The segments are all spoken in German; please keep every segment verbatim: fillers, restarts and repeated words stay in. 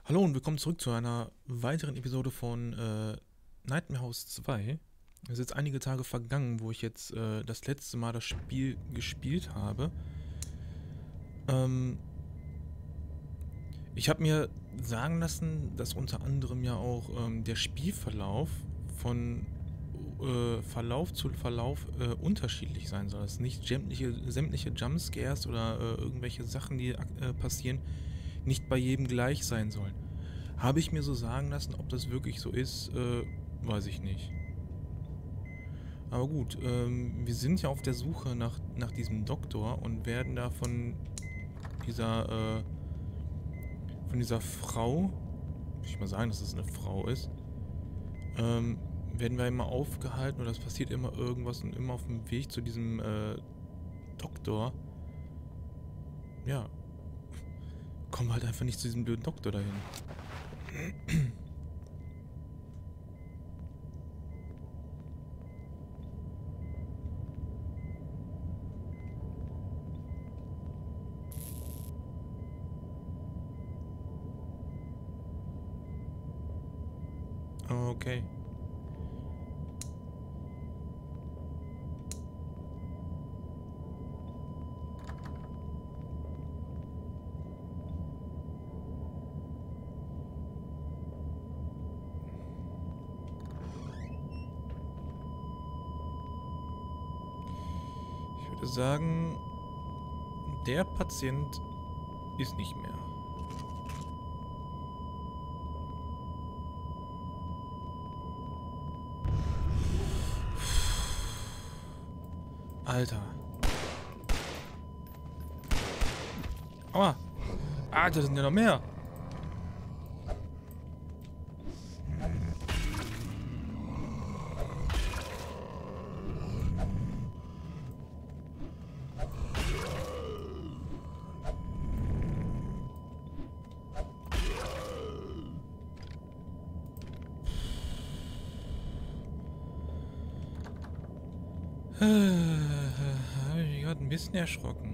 Hallo und willkommen zurück zu einer weiteren Episode von äh, Nightmare House zwei. Es ist jetzt einige Tage vergangen, wo ich jetzt äh, das letzte Mal das Spiel gespielt habe. Ähm, ich habe mir sagen lassen, dass unter anderem ja auch ähm, der Spielverlauf von äh, Verlauf zu Verlauf äh, unterschiedlich sein soll. Dass nicht sämtliche, sämtliche Jumpscares oder äh, irgendwelche Sachen, die äh, passieren, nicht bei jedem gleich sein sollen. Habe ich mir so sagen lassen, ob das wirklich so ist, äh, weiß ich nicht. Aber gut, ähm, wir sind ja auf der Suche nach, nach diesem Doktor und werden da von dieser, äh, von dieser Frau, würde ich mal sagen, dass es eine Frau ist, ähm, werden wir immer aufgehalten oder es passiert immer irgendwas und immer auf dem Weg zu diesem, äh, Doktor, ja, kommen wir halt einfach nicht zu diesem blöden Doktor dahin. Okay. Ich würde sagen, der Patient ist nicht mehr. Alter. Aua. Alter, das sind ja noch mehr. Habe ich mich gerade ein bisschen erschrocken.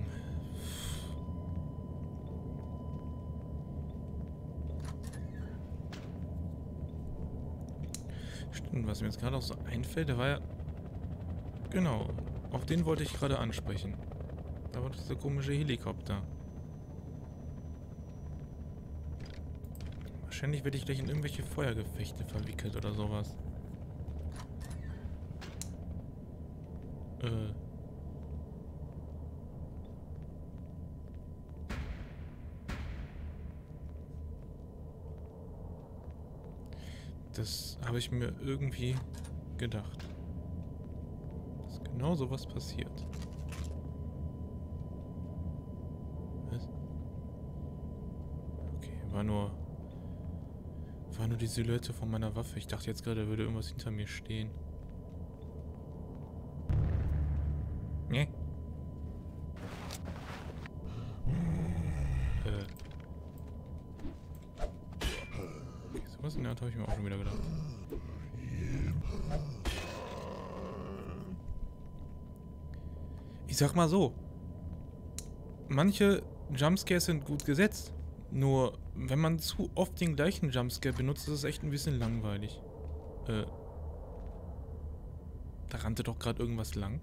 Stimmt, was mir jetzt gerade auch so einfällt, der war ja... Genau, auf den wollte ich gerade ansprechen. Da war doch dieser komische Helikopter. Wahrscheinlich werde ich gleich in irgendwelche Feuergefechte verwickelt oder sowas. Äh... Das habe ich mir irgendwie gedacht. Dass genau sowas passiert. Was? Okay, war nur... War nur die Silhouette von meiner Waffe. Ich dachte jetzt gerade, da würde irgendwas hinter mir stehen. Nee. Äh... Okay, sowas in der Art habe ich mir auch schon wieder gedacht. Ich sag mal so, manche Jumpscares sind gut gesetzt. Nur, wenn man zu oft den gleichen Jumpscare benutzt, ist es echt ein bisschen langweilig. Äh. Da rannte doch gerade irgendwas lang.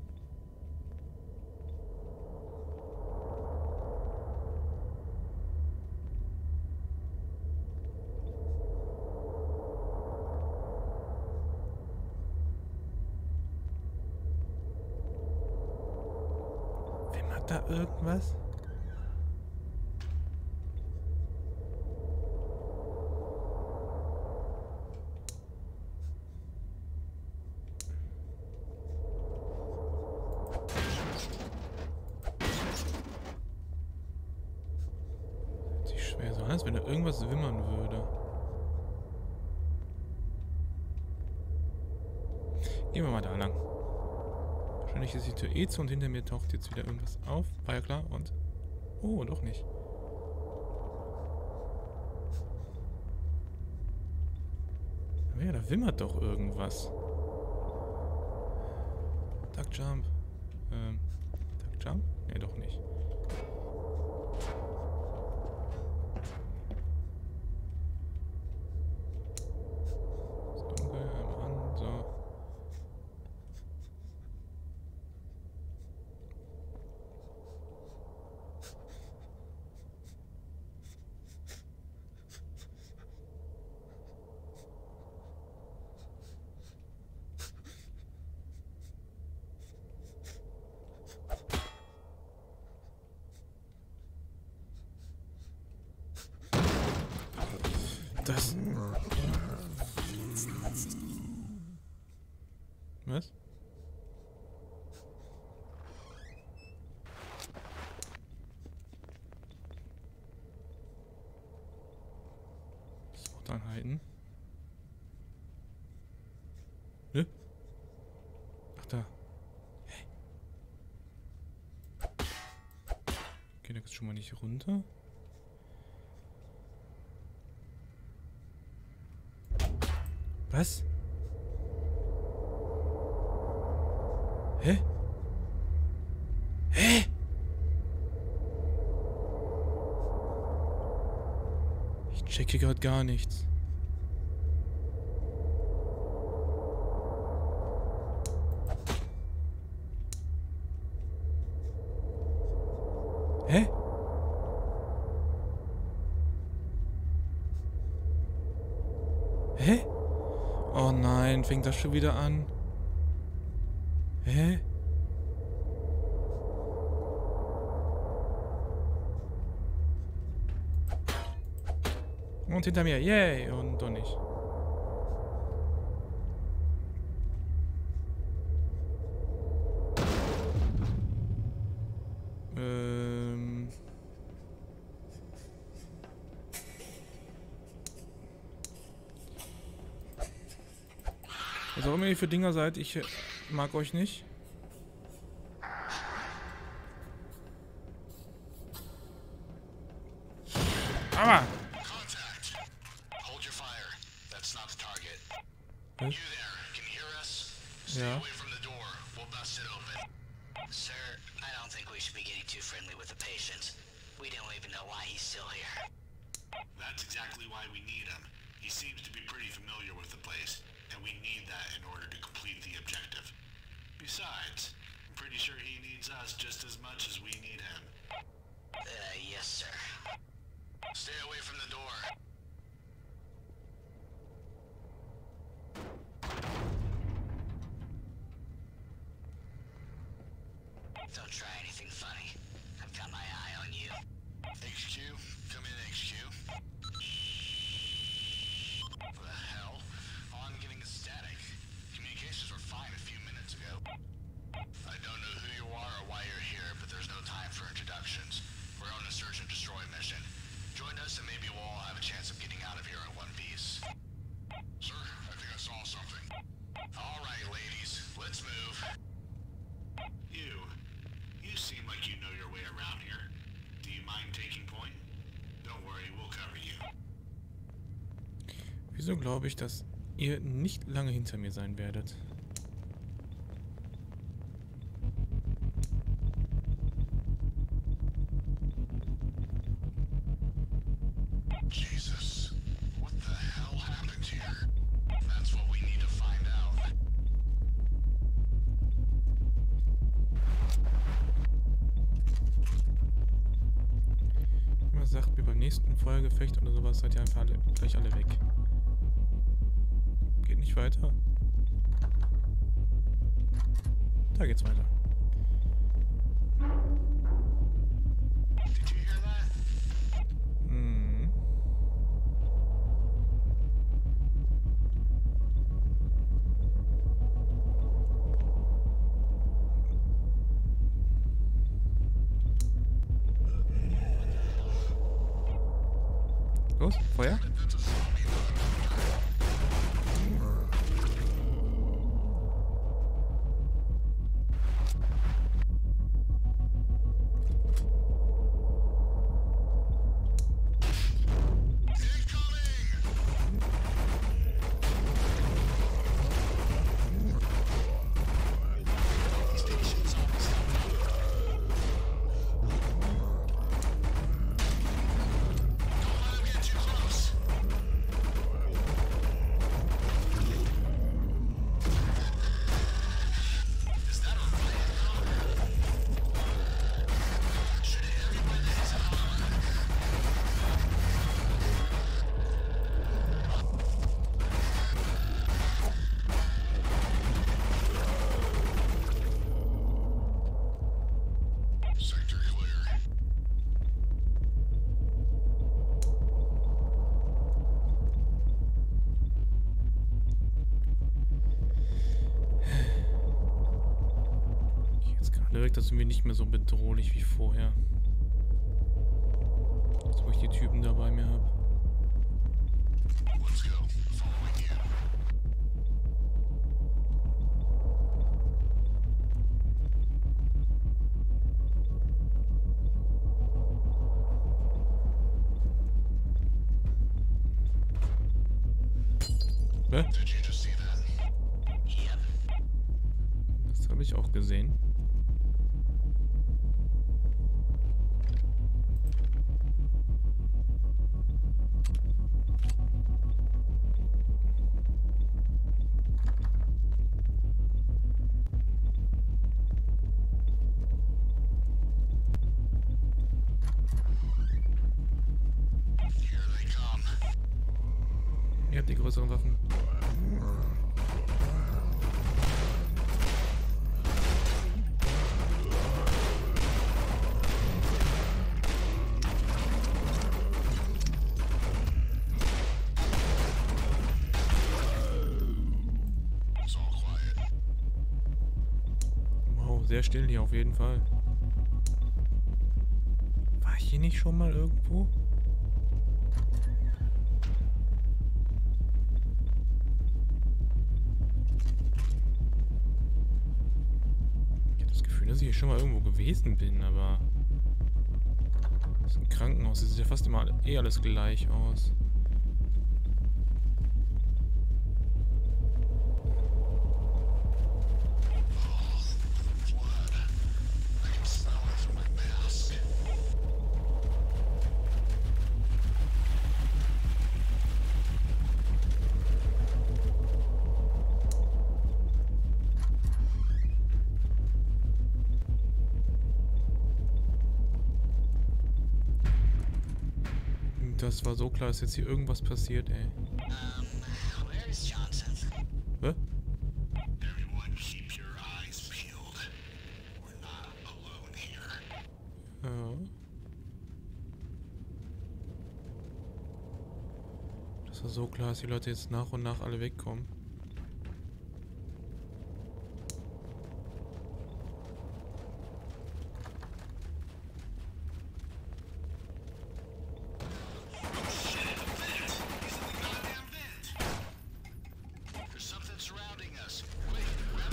Hat da irgendwas? Hört sich schwer so an, als wenn da irgendwas wimmern würde. Gehen wir mal da lang. Wahrscheinlich ist die Tür eh zu und hinter mir taucht jetzt wieder irgendwas auf. War ja klar und... Oh, doch nicht. Aber ja, da wimmert doch irgendwas. Duck Jump. Ähm, Duck Jump? Nee, doch nicht. Das... Was? Anhalten. Ne? Ach da. Hey. Okay, da geht's schon mal nicht runter. Was? Hä? Hä? Ich checke gerade gar nichts. Hä? Hä? Oh nein, fängt das schon wieder an? Hä? Und hinter mir, yay, und doch nicht. Ähm... Was auch immer ihr für Dinger seid, ich mag euch nicht. Aber! Was? Ja. Sir, I don't think we should be getting too friendly with the patient. We don't even know why he's still here. That's exactly why we need him. He seems to be pretty familiar with the place, and we need that in order to complete the objective. Besides, I'm pretty sure he needs us just as much as we need him. Uh, yes, sir. Stay away from the door. Don't try anything funny. I've got my eye on you. H Q? Come in, H Q. What the hell? All I'm getting is static. Communications were fine a few minutes ago. I don't know who you are or why you're here, but there's no time for introductions. We're on a search and destroy mission. Join us and maybe we'll all have a chance of getting out of here in one piece. Sir, I think I saw something. All right, ladies, let's move. You. You seem like you know your way around here. Do you mind taking point? Don't worry, we'll cover you. Wieso glaube ich, dass ihr nicht lange hinter mir sein werdet? Jesus, what the hell happened here? That's what we need to find out. Man sagt mir beim nächsten Feuergefecht oder sowas, seid ihr einfach alle, gleich alle weg. Geht nicht weiter. Da geht's weiter. Did you hear that? Hm. Los, Feuer. That's a zombie. Sector clear. gemerkt, dass wir nicht mehr so bedrohlich wie vorher. Jetzt, wo ich die Typen da bei mir habe. Let's go. Following you. Hä? Did you just see that? Yep. Das habe ich auch gesehen. Here they come. Ihr habt die größeren Waffen. It's all quiet. Wow, sehr still hier auf jeden Fall. War ich hier nicht schon mal irgendwo? Ich habe das Gefühl, dass ich hier schon mal irgendwo gewesen bin, aber... Das ist ein Krankenhaus, das sieht ja fast immer eh alles gleich aus. Blood. I can smell it through my mask. Das war so klar, dass jetzt hier irgendwas passiert, ey. Um, where is Johnson? Hä? Everyone keep your eyes peeled. We're not alone here. Ja. Das war so klar, dass die Leute jetzt nach und nach alle wegkommen. There's something surrounding us. Quick, grab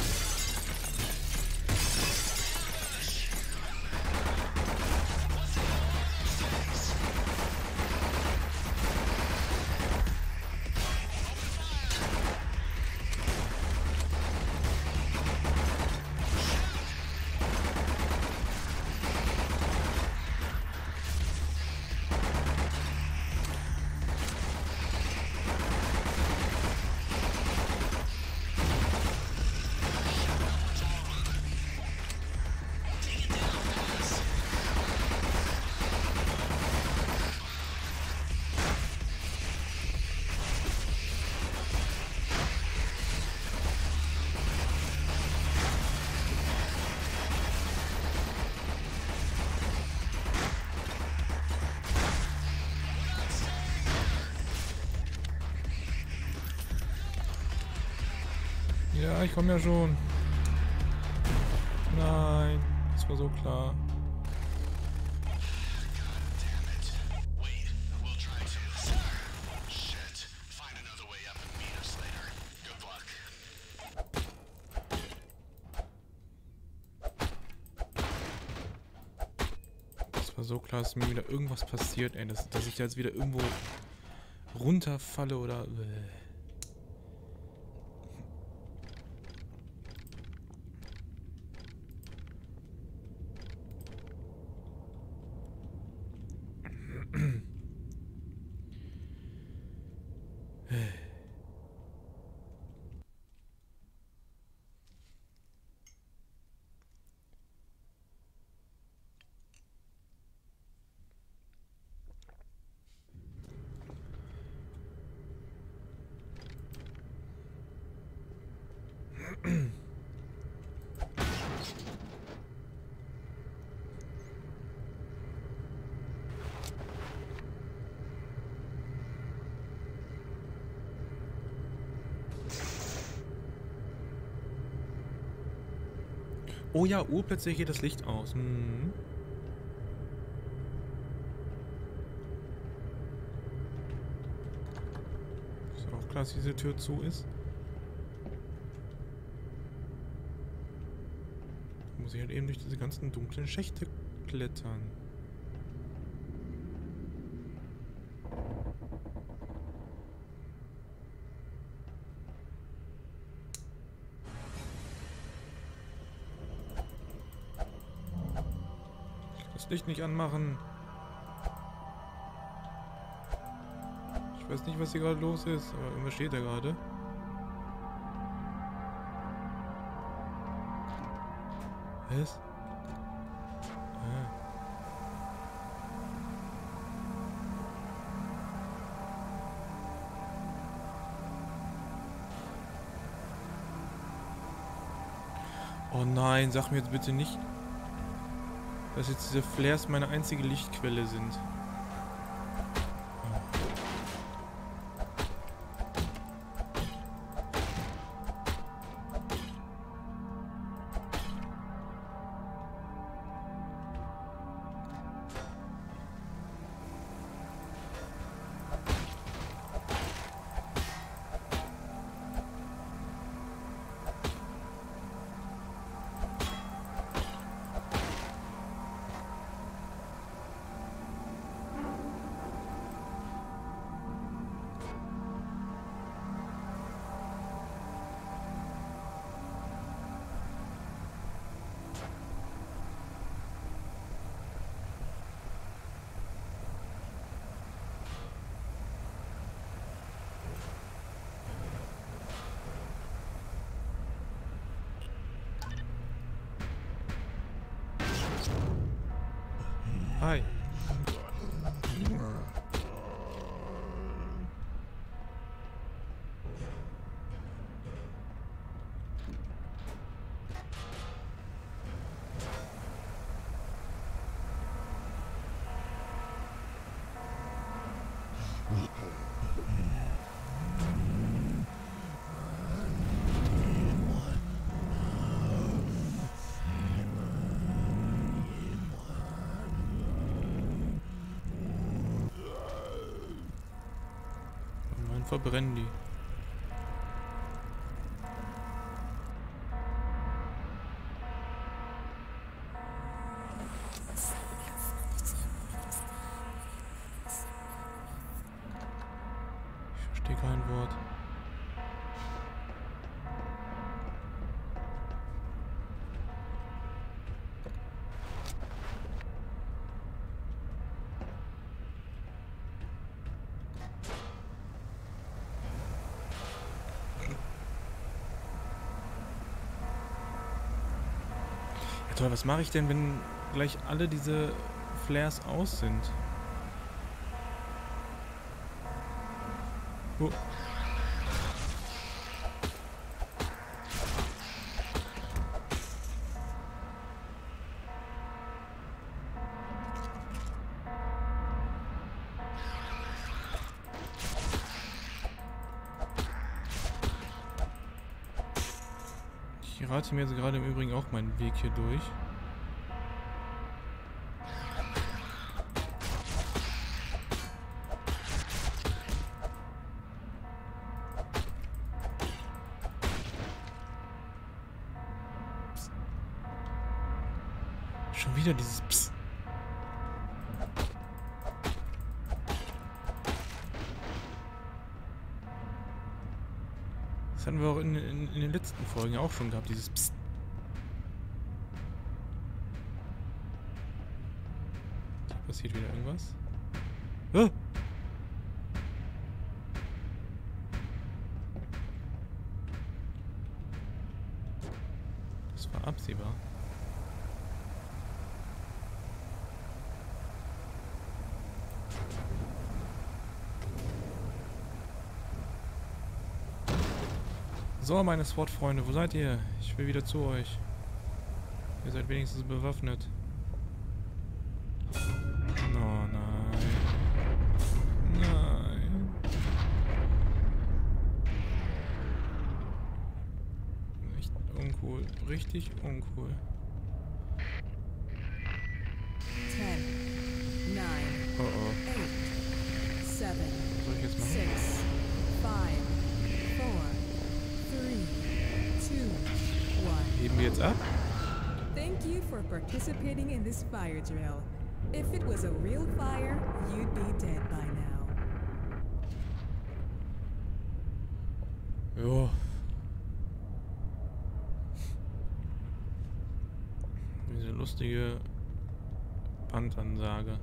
Ja, ich komme ja schon. Nein, das war so klar. Damn it. Wait, we'll try to. Shit. Find another way up and meet us later. Good luck. Das war so klar, dass mir wieder irgendwas passiert, ey. Dass, dass ich da jetzt wieder irgendwo runterfalle oder... Oh ja, urplötzlich geht das Licht aus. Hm. Ist auch klar, dass diese Tür zu ist. Da muss ich halt eben durch diese ganzen dunklen Schächte klettern. Licht nicht anmachen. Ich weiß nicht, was hier gerade los ist, aber irgendwas steht da gerade. Was? Ah. Oh nein, sag mir jetzt bitte nicht, dass jetzt diese Flares meine einzige Lichtquelle sind. Hi. Verbrennen die. Ich verstehe kein Wort. Toll, was mache ich denn, wenn gleich alle diese Flares aus sind? Oh. Ich rate mir jetzt gerade im Übrigen auch meinen Weg hier durch. Schon wieder dieses Psst. Das hatten wir auch in, in, in den letzten Folgen auch schon gehabt, dieses Psst. Da passiert wieder irgendwas. Ah! Das war absehbar. So, meine SWAT-Freunde, wo seid ihr? Ich will wieder zu euch. Ihr seid wenigstens bewaffnet. Oh nein. Nein. Echt uncool. Richtig uncool. Was soll ich jetzt machen? six, five, four, three, two, one. Heben wir jetzt ab? Thank you for participating in this fire drill. If it was a real fire, you'd be dead by now. Jo. Diese lustige Bandansage.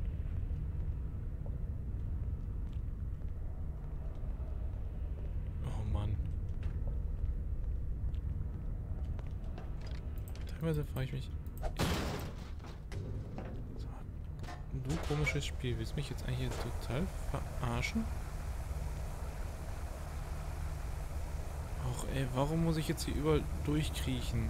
Oh Mann. Teilweise frage ich mich. Du komisches Spiel, willst du mich jetzt eigentlich total verarschen? Och ey, warum muss ich jetzt hier überall durchkriechen?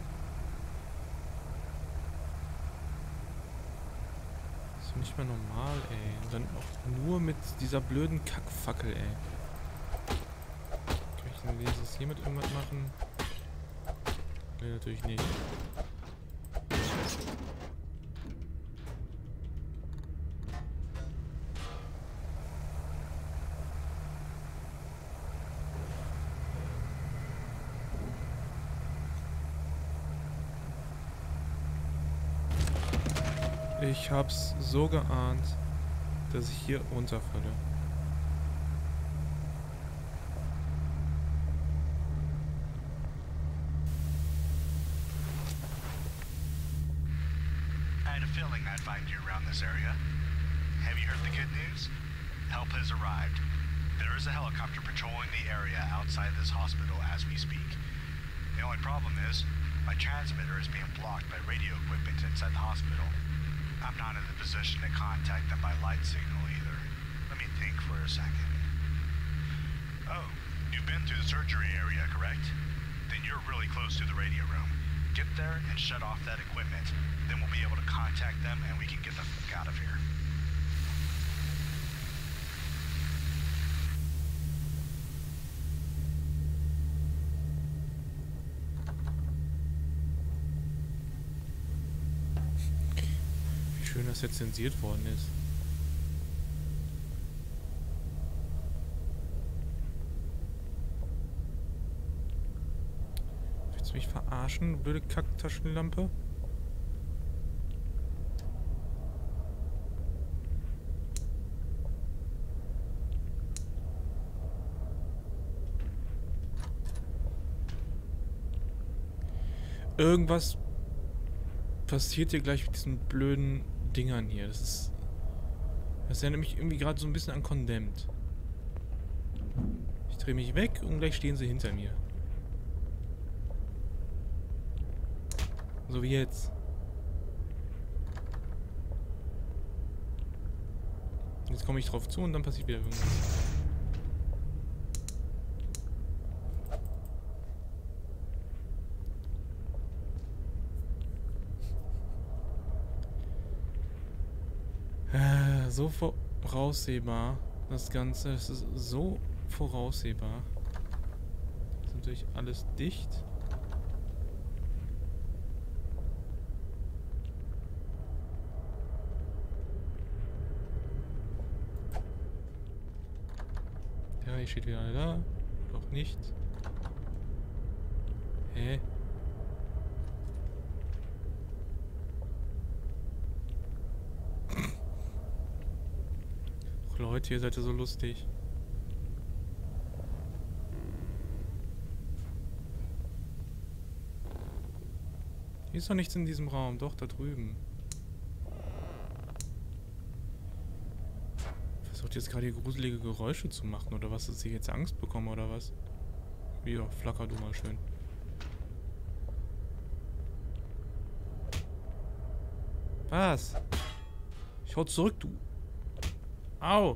Das ist doch nicht mehr normal, ey. Und dann auch nur mit dieser blöden Kackfackel, ey. Kann ich denn dieses hier mit irgendwas machen? Nee, natürlich nicht. Ich hab's so geahnt, dass ich hier runterfalle. I had a feeling I'd find you around this area. Have you heard the good news? Help has arrived. There is a helicopter patrolling the area outside this hospital as we speak. The only problem is, my transmitter is being blocked by radio equipment inside the hospital. I'm not in the position to contact them by light signal either. Let me think for a second. Oh, you've been to the surgery area, correct? Then you're really close to the radio room. Get there and shut off that equipment. Then we'll be able to contact them and we can get the fuck out of here. Schön, dass jetzt zensiert worden ist. Willst du mich verarschen, blöde Kacktaschenlampe? Irgendwas passiert hier gleich mit diesen blöden Dingern hier. Das ist. Das erinnert mich irgendwie gerade so ein bisschen an Condemned. Ich drehe mich weg und gleich stehen sie hinter mir. So wie jetzt. Jetzt komme ich drauf zu und dann passiert wieder irgendwas. So voraussehbar, das Ganze, es ist so voraussehbar. Das ist natürlich alles dicht. Ja, hier steht wieder einer da. Doch nicht. Hä? Leute, ihr seid ja so lustig. Hier ist doch nichts in diesem Raum. Doch, da drüben. Versucht jetzt gerade hier gruselige Geräusche zu machen, oder was? Dass ich jetzt Angst bekomme, oder was? Ja, flacker du mal schön. Was? Ich hau zurück, du. Au!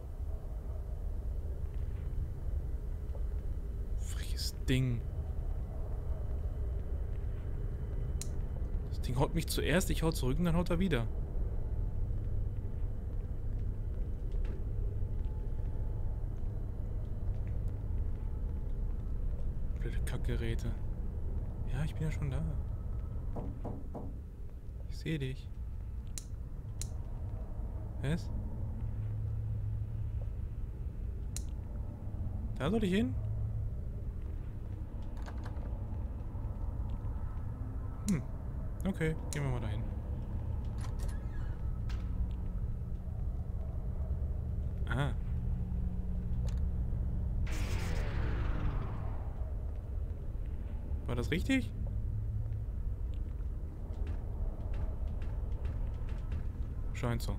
Freches Ding. Das Ding haut mich zuerst, ich hau zurück und dann haut er wieder. Blöde Kackgeräte. Ja, ich bin ja schon da. Ich sehe dich. Was? Da soll ich hin? Hm. Okay, gehen wir mal dahin. Ah. War das richtig? Scheint so.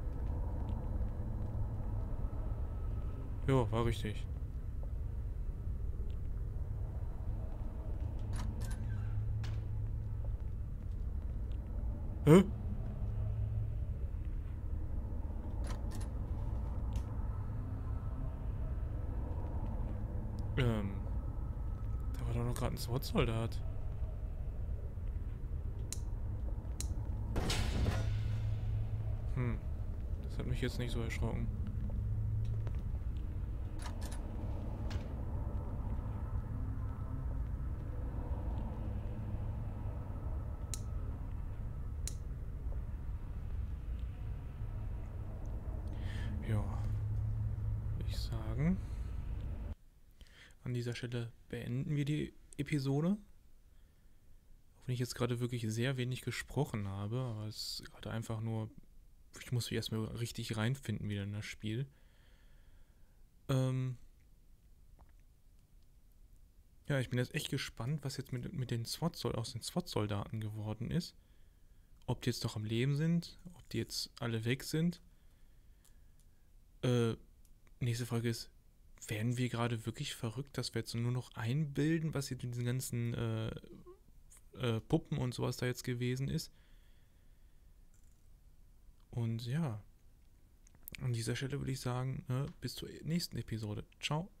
Jo, war richtig. Hä? Ähm. Da war doch noch gerade ein SWAT-Soldat. Hm. Das hat mich jetzt nicht so erschrocken. Ja. Würde ich sagen. An dieser Stelle beenden wir die Episode. Auch wenn ich jetzt gerade wirklich sehr wenig gesprochen habe, aber es ist gerade einfach nur, ich muss mich erstmal richtig reinfinden wieder in das Spiel. Ähm ja, ich bin jetzt echt gespannt, was jetzt mit, mit den SWAT aus den SWAT-Soldaten geworden ist. Ob die jetzt noch am Leben sind, ob die jetzt alle weg sind. Äh, nächste Frage ist, werden wir gerade wirklich verrückt, dass wir jetzt nur noch einbilden, was hier mit diesen ganzen äh, äh, Puppen und sowas da jetzt gewesen ist? Und ja, an dieser Stelle würde ich sagen, ne, bis zur nächsten Episode. Ciao.